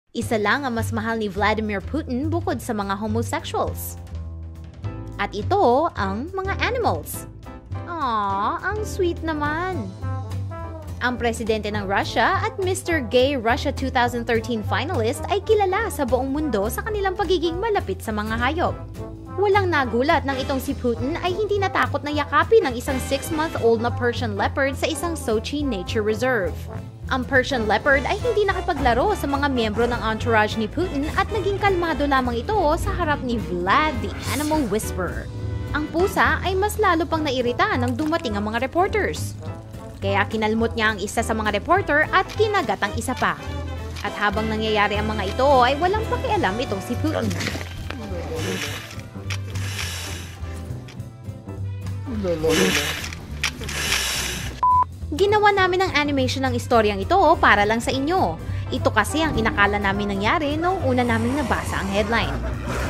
Isa lang ang mas mahal ni Vladimir Putin bukod sa mga homosexuals. At ito ang mga animals. Aww, ang sweet naman. Ang presidente ng Russia at Mr. Gay Russia 2013 finalist ay kilala sa buong mundo sa kanilang pagiging malapit sa mga hayop. Walang nagulat nang itong si Putin ay hindi natakot na yakapin ng isang 6-month-old na Persian leopard sa isang Sochi nature reserve. Ang Persian leopard ay hindi nakipaglaro sa mga miyembro ng entourage ni Putin at naging kalmado lamang ito sa harap ni Vlad the Animal Whisperer. Ang pusa ay mas lalo pang nairita nang dumating ang mga reporters. Kaya kinalmot niya ang isa sa mga reporter at kinagat ang isa pa. At habang nangyayari ang mga ito ay walang pakialam itong si Putin. Ginawa namin ang animation ng istoryang ito para lang sa inyo. Ito kasi ang inakala namin nangyari noong una naming nabasa ang headline.